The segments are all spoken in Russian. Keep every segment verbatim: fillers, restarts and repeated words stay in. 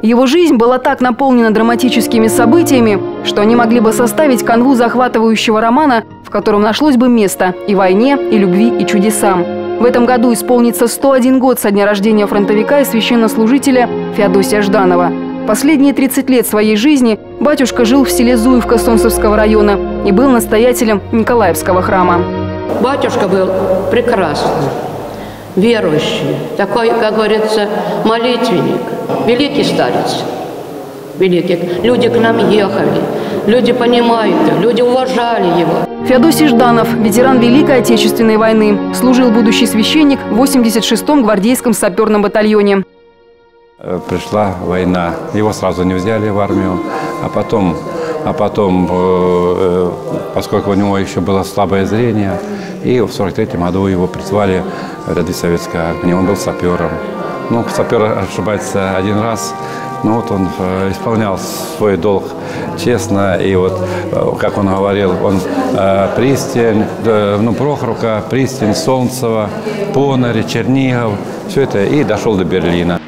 Его жизнь была так наполнена драматическими событиями, что они могли бы составить канву захватывающего романа, в котором нашлось бы место и войне, и любви, и чудесам. В этом году исполнится сто один год со дня рождения фронтовика и священнослужителя Феодосия Жданова. Последние тридцать лет своей жизни батюшка жил в селе Зуевка Солнцевского района и был настоятелем Николаевского храма. Батюшка был прекрасный, верующий, такой, как говорится, молитвенник, великий старец, великий. Люди к нам ехали, люди понимают, люди уважали его. Феодосий Жданов, ветеран Великой Отечественной войны, служил будущий священник в восемьдесят шестом гвардейском саперном батальоне. Пришла война, его сразу не взяли в армию, а потом, а потом э, поскольку у него еще было слабое зрение, и в сорок третьем году его призвали в ряды советской армии. Он был сапером. Ну, сапер ошибается один раз, но вот он э, исполнял свой долг честно, и вот, э, как он говорил, он э, Пристань, э, ну, Прохоровка, Пристань, Солнцево, Понари, Чернигов, все это, и дошел до Берлина.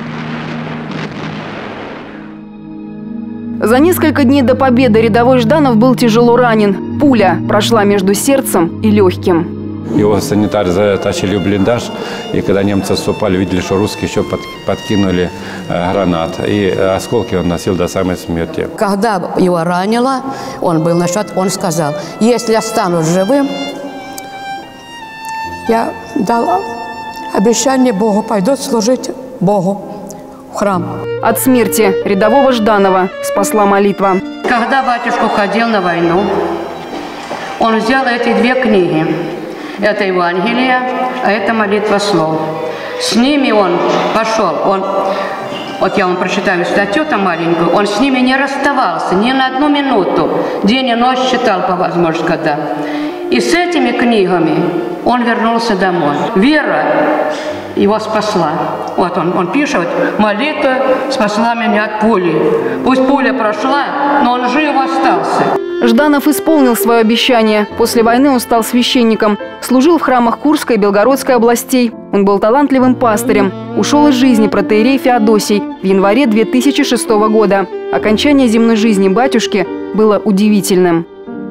За несколько дней до победы рядовой Жданов был тяжело ранен. Пуля прошла между сердцем и легким. Его санитары затащили в блиндаж, и когда немцы отступали, видели, что русские еще под, подкинули э, гранат. И осколки он носил до самой смерти. Когда его ранило, он был насчет, он сказал: если останусь живым, я дал обещание Богу, пойду служить Богу в храм. От смерти рядового Жданова спасла молитва. Когда батюшка уходил на войну, он взял эти две книги. Это Евангелие, а это молитва слов. С ними он пошел. Он, вот я вам прочитаю статью там маленькую. Он с ними не расставался ни на одну минуту. День и ночь читал по возможности когда. И с этими книгами он вернулся домой. Вера его спасла. Вот он, он пишет: молитва спасла меня от пули. Пусть пуля прошла, но он жив остался. Жданов исполнил свое обещание. После войны он стал священником. Служил в храмах Курской и Белгородской областей. Он был талантливым пастырем. Ушел из жизни протоиерей Феодосий в январе две тысячи шестого года. Окончание земной жизни батюшки было удивительным.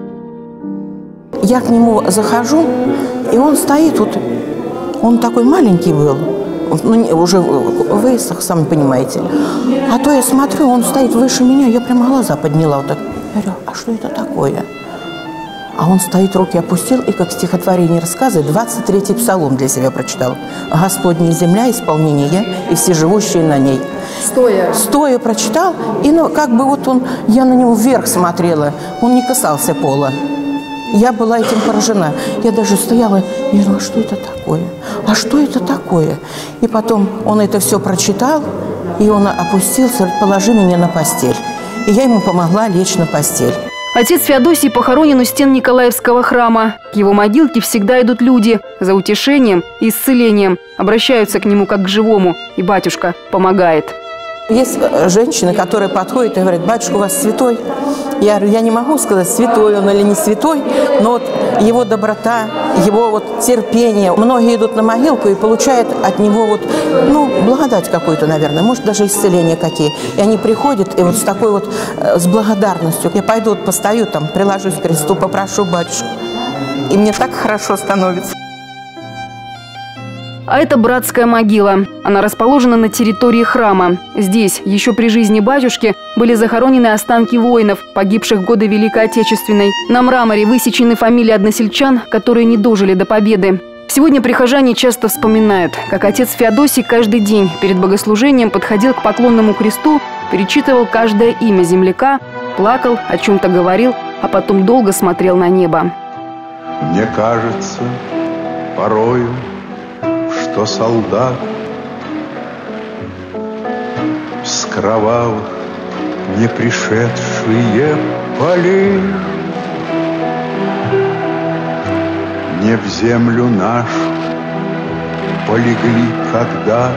Я к нему захожу, и он стоит вот. Он такой маленький был, ну, уже высох, сами понимаете. А то я смотрю, он стоит выше меня, я прямо глаза подняла вот так. Я говорю: а что это такое? А он стоит, руки опустил, и как стихотворение рассказывает, двадцать третий псалом для себя прочитал. «Господня земля, исполнение я, и все живущие на ней». Стоя. Стоя прочитал, и ну, как бы вот он, я на него вверх смотрела, он не касался пола. Я была этим поражена. Я даже стояла и говорила: а что это такое? А что это такое? И потом он это все прочитал, и он опустился, говорит: положи меня на постель. И я ему помогла лечь на постель. Отец Феодосий похоронен у стен Николаевского храма. К его могилке всегда идут люди за утешением и исцелением. Обращаются к нему как к живому, и батюшка помогает. Есть женщины, которые подходят и говорят: батюшка, у вас святой? Я говорю: я не могу сказать, святой он или не святой, но вот его доброта, его вот терпение. Многие идут на могилку и получают от него вот, ну, благодать какую-то, наверное, может, даже исцеления какие. И они приходят, и вот с такой вот, с благодарностью. Я пойду, вот постою там, приложусь к кресту, попрошу батюшку. И мне так хорошо становится. А это братская могила. Она расположена на территории храма. Здесь, еще при жизни батюшки, были захоронены останки воинов, погибших в годы Великой Отечественной. На мраморе высечены фамилии односельчан, которые не дожили до победы. Сегодня прихожане часто вспоминают, как отец Феодосий каждый день перед богослужением подходил к поклонному кресту, перечитывал каждое имя земляка, плакал, о чем-то говорил, а потом долго смотрел на небо. Мне кажется, порою, что солдат с кровавых не пришедшие полей не в землю нашу полегли когда,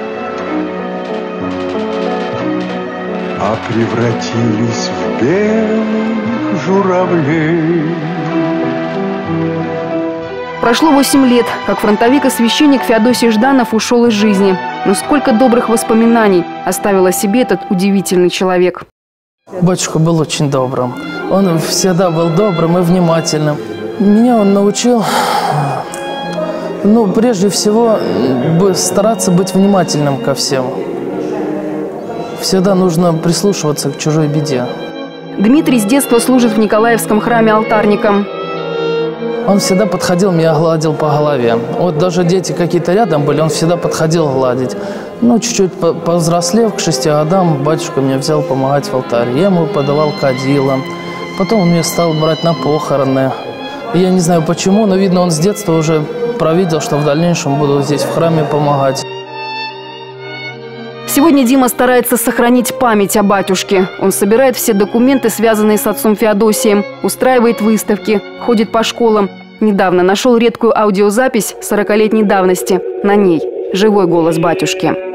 а превратились в белых журавлей. Прошло восемь лет, как фронтовик и священник Феодосий Жданов ушел из жизни. Но сколько добрых воспоминаний оставил о себе этот удивительный человек. Батюшка был очень добрым. Он всегда был добрым и внимательным. Меня он научил, ну, прежде всего, стараться быть внимательным ко всем. Всегда нужно прислушиваться к чужой беде. Дмитрий с детства служит в Николаевском храме алтарником. Он всегда подходил, меня гладил по голове. Вот даже дети какие-то рядом были, он всегда подходил гладить. Ну, чуть-чуть повзрослев, к шести годам, батюшка меня взял помогать в алтаре. Я ему подавал кадила. Потом он меня стал брать на похороны. И я не знаю почему, но, видно, он с детства уже провидел, что в дальнейшем буду здесь в храме помогать. Сегодня Дима старается сохранить память о батюшке. Он собирает все документы, связанные с отцом Феодосием, устраивает выставки, ходит по школам. Недавно нашел редкую аудиозапись сорокалетней давности. На ней живой голос батюшки.